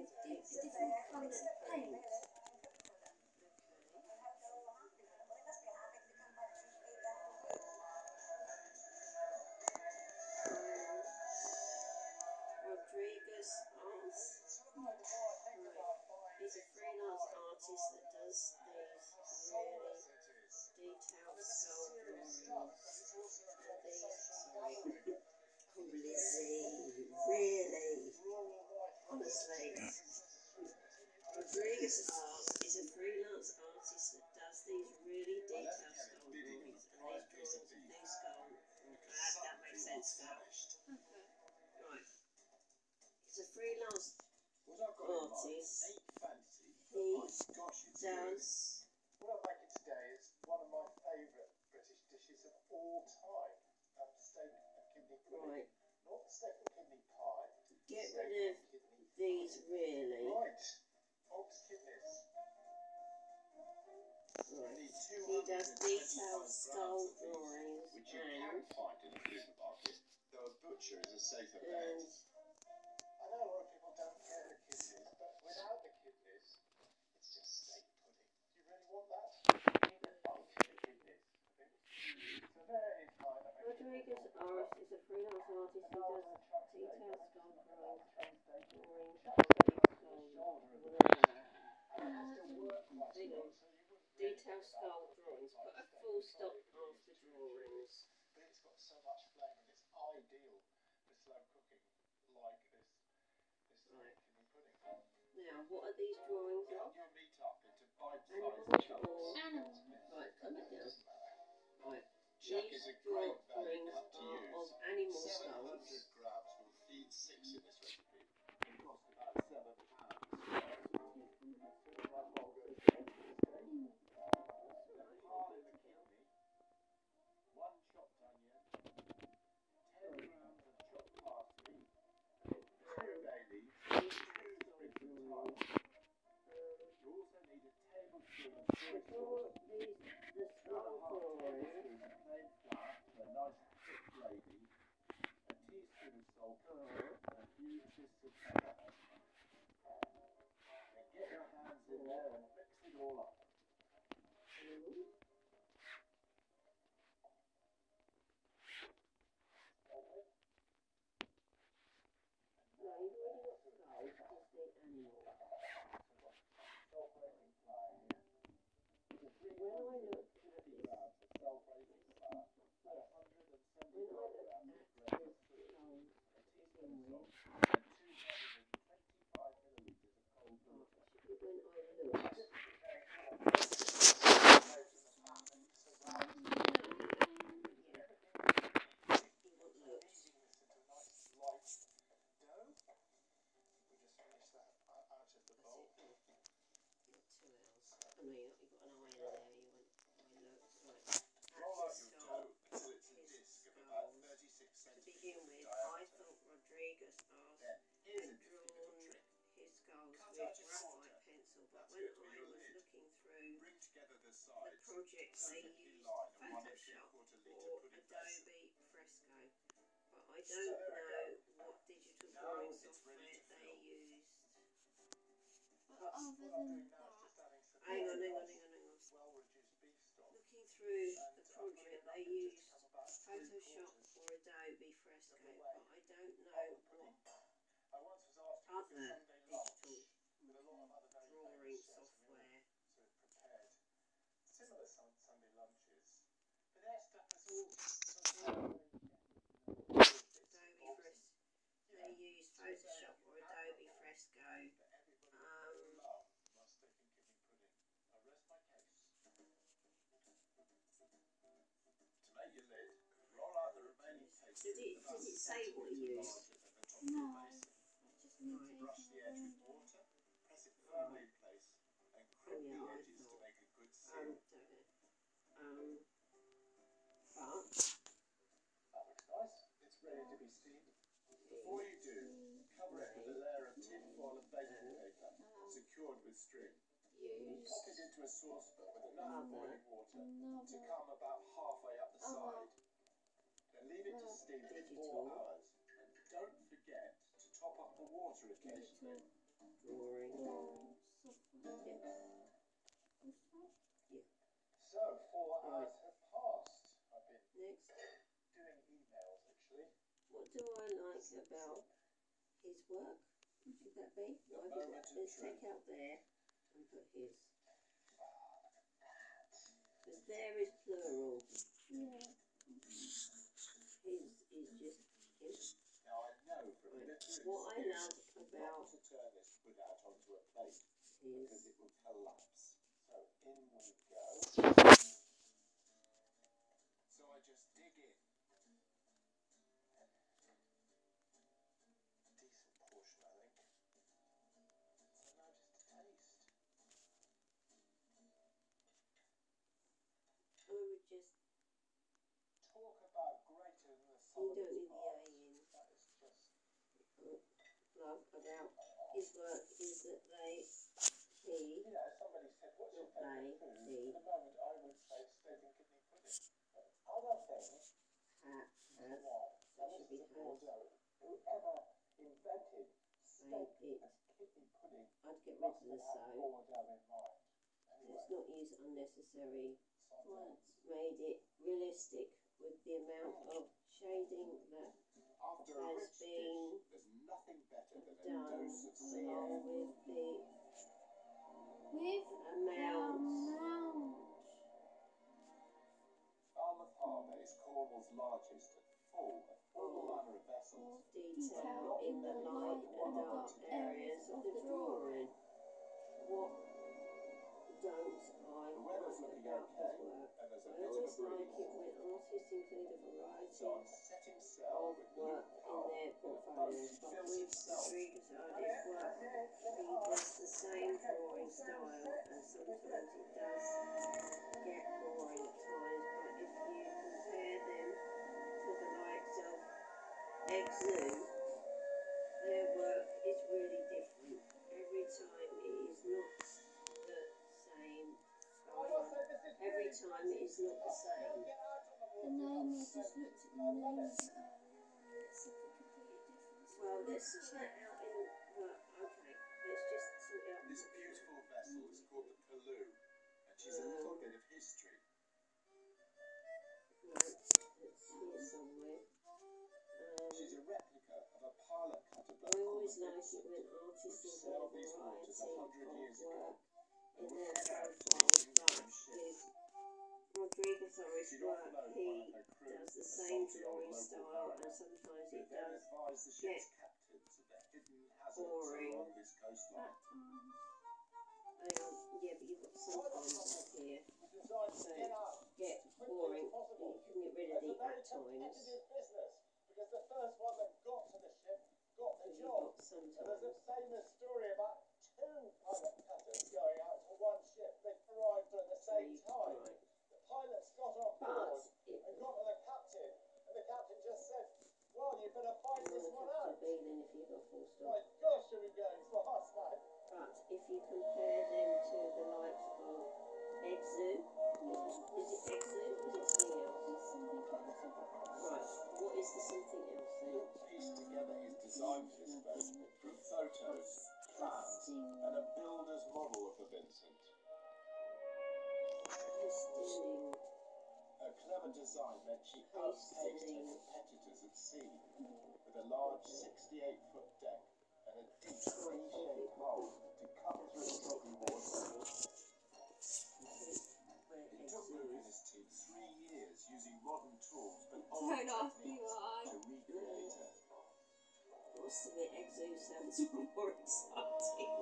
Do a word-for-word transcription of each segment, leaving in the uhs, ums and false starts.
with di different colours of paint. Rodriguez Art. Right. He's a freelance artist that does these really detailed skull drawings. And these, sorry. Oh, Lizzie, really? Honestly. Rodriguez Art is a freelance artist that does these really detailed skull drawings. And these drawings of these skull. That, that makes sense now. Okay. Right. He's a freelance artist. He does. What I'm making today is one of my favourite British dishes of all time. Um, steak and kidney pudding. Right. Not steak and kidney pie. Get steak rid of and kidney these really. Right. Ox kidneys. Right. Need He does detailed skull grams of these, drawings which you can and find in a supermarket, though a butcher is a safer bet. and I know a lot of people don't care the kidneys, but without the kidneys, it's just steak pudding. Do you really want that? You need a bunch of the kidneys. So there is mine. I mean, Rodriguez Art is a freelance artist who does detailed skull drawings, drawings of these skulls. Detailed skull drawings. Put a full stop after drawings. But it's got so much flavour and it's ideal for slow cooking, like this, this Right. kidney pudding. Now, what are these drawings Cut of? your meat up into bite-sized Animals chunks. or Animals. right? Come it down. Doesn't matter. Right. Chuck These is a great value drawings cut to are use. of animal seven hundred skulls. grams will feed six in this recipe. It costs about seven pounds. Heart in the kidney, one chopped onion, ten grams of chopped parsley, two bay leaves, two sprigs of thyme. You also need a tablespoon of soy sauce, These the skull one and a half drawings. tablespoons of plain flour for a nice thick gravy, a teaspoon of salt, and a few twists of pepper. And get your hands in there and mix it all up. No, you've already got skulls. You just need animals. Self-raising flour here. It's a three When I hundred look at fifty this, grams of self-raising flour, and one hundred when I seventy-five look grams of at grated this fruit, skull a teaspoon of image, salt, and two hundred twenty-five millilitres of cold oh, water. it should be when I look. I know you've got an eye in there, you want I look. Right. That's his skull. His skull. To begin with, I thought Rodriguez Art had drawn his skulls with graphite pencil, but when I was looking through the projects they used Photoshop or Adobe Fresco, but I don't know what digital drawing software they used. But other than that, Hang on, hang on, hang on, hang on. Looking through the project they used Photoshop or Adobe Fresco, but I don't know what other digital drawing software. Similar Sunday lunches, but their stuff is all Adobe Fresco. They use Photoshop or Adobe Fresco. Um, my steak and kidney pudding. I rest my case. To make your lid, roll out the remaining cake. did it did it say what he used? no, just me Right. Brush the edge with taking water, press it firmly in place, and crimp Oh, yeah, the I edges to thought. make a good Um, seal. don't know. Um, but That looks nice. It's ready to be steamed. Before you do, cover it with a layer of tin foil and baking paper, secured with string. use Pop it into a saucepan with enough Other. boiling water to another come about halfway up the Other. side. Then leave it to steam for Digital. four hours. And don't forget to top up the water occasionally. digital drawing. Drawing software. Yeah. What's that? So, four hours have passed. I've been Next, doing emails actually. what do I like about his work? Should that be? The Why moment would- of Let's truth. take out there and put his. Because there is plural. Yeah. His is just him. Now I know from Right. bitter What I experience love not about to turn this food out onto a plate because his it will collapse. So in we go. So I just dig in. Decent portion, I think. So now just a taste. I would just Talk about greater than the sum you of don't its need the A parts. in. That is just Love about his work is that they he you know, somebody said, what's your Not favourite they, food? he. At the moment I would say steak and kidney pudding. But other things ha has why? that Now should this be is a has Bordeaux. Whoever invented steak made it. and kidney pudding I'd get rid must of the have had so. Bordeaux in mind. Anyway, Let's not use unnecessary Santé. words. Made it realistic with the amount of shading that After a has rich been dish, there's nothing better than a done dose of salt. along with the With amount amount. Falmouth Harbour is Cornwall's largest and full of all manner of vessels. detail in the light and dark areas of the drawing. What don't I The weather's like looking about okay, his work? and there's a I bit of a always like breeze. it when artists include a variety So I'm setting sail of with work Luke in Powell their in a boat portfolios, that but fills with itself. Rodriguez artist's work, he does the same drawing style, and sometimes it does get boring at times, but if you compare them to the likes of Exu, their work is really different. Every time it is not the same. Going on. Every time it is not the same. The name, I just looked at the name earlier. It's something completely different. Well, let's sort that out in. Well, okay, let's just sort out. This beautiful vessel is called the Pellew, and she's a little bit of history. Right, it's here somewhere. Um, She's a replica of a pilot cutter I boat always called the like it Vincent, when which artists include sailed a these waters a variety hundred of years ago. work in And their was carried profiles, in but ships. with Rodriguez Artist's She'd work, often owned he one of her crew, does the a same salty old drawing local style, pirate, and sometimes who it then does advised the ship's captains of the hidden hazards boring. along this coastline. At times. Hang on, yeah, but you've got sometimes up here. Designed to So, get out get as quickly boring. as possible. You can get rid of It's the a very at times. competitive business because the first one that got to the ship got the Because you've job. got And there's a sometimes. famous story about two pilot cutters going out to one ship. They arrived at the So same you time. right. The pilots got on But board it and got to the captain, and the captain just said, "Well, you better fight will this one have out." to be then if you've got full stop. My gosh, are we going fast now? But if you compare them to the likes of Exu, Yeah. is it Exu or is it something else? It's something else. Right, what is the something else then? Luke pieced together his design for this boat from photos, plans, and a builder's model of the Vincent. Pastelling. Her clever design meant she outpaced her competitors at sea, with a large sixty-eight foot deck and a deep V-shaped hull to cut through choppy water. It took Luke and his team three years using modern tools but old Don't ask me techniques why. to recreate her. What's the bit Exu sounds more exciting?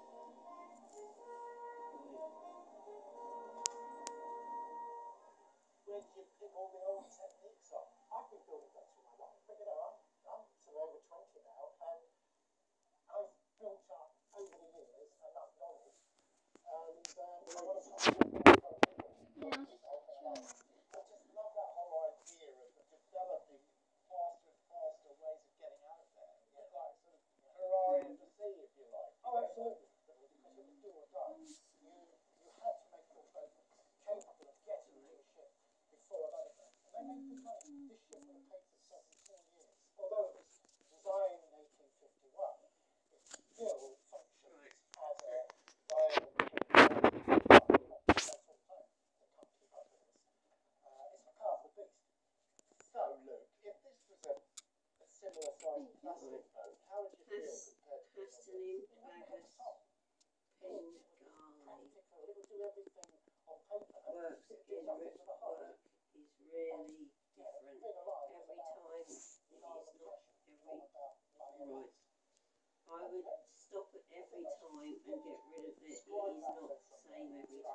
Where did you pick all the old techniques up? I've been building boats all my life, but you know, I'm, I'm sort of over twenty now, and I've built up over the years enough knowledge, and um, I want to pass it on to other people. Yeah, I'll just show you. I just love that whole idea of developing faster and faster ways of getting out there. It's like sort of Ferrari of the sea, if you like. Oh, absolutely. Because it was do or die. You, you had to make your boat capable of getting to a ship before another boat. And they made good money. Thank you. Right. Pas- Pastelim Bagus Pengali works in re- work is really different every time. It is not every right. I would stop it every time and get rid of it. It is not the same every